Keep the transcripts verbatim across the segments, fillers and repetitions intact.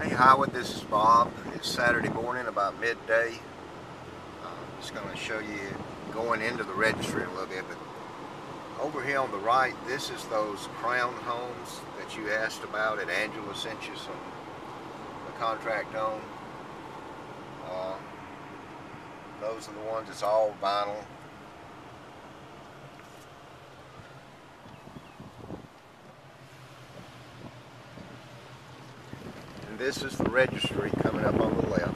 Hey Howard, this is Bob. It's Saturday morning about midday. I'm just going to show you going into the registry a little bit. But over here on the right, this is those Crown homes that you asked about and Angela sent you some the contract on. Uh, those are the ones that's all vinyl. And this is the registry coming up on the left.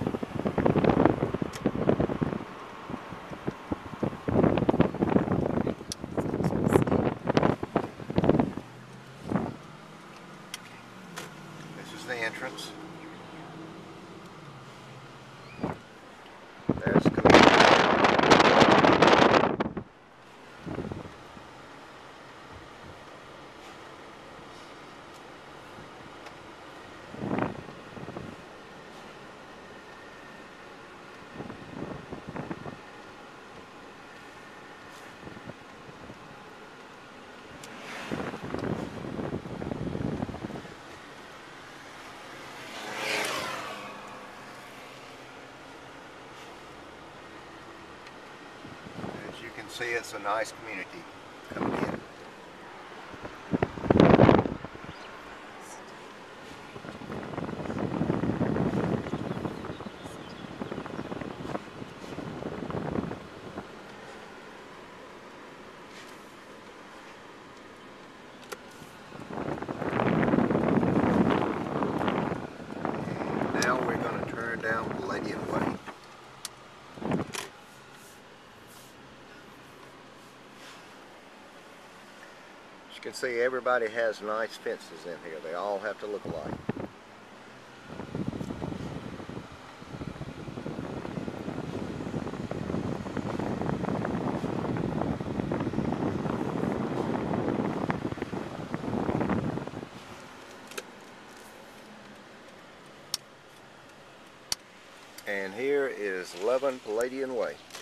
This is the entrance. There's the community. As you can see, it's a nice community coming in. And now we're going to turn down Palladian Way. As you can see, everybody has nice fences in here. They all have to look alike. And here is eleven Palladian Way.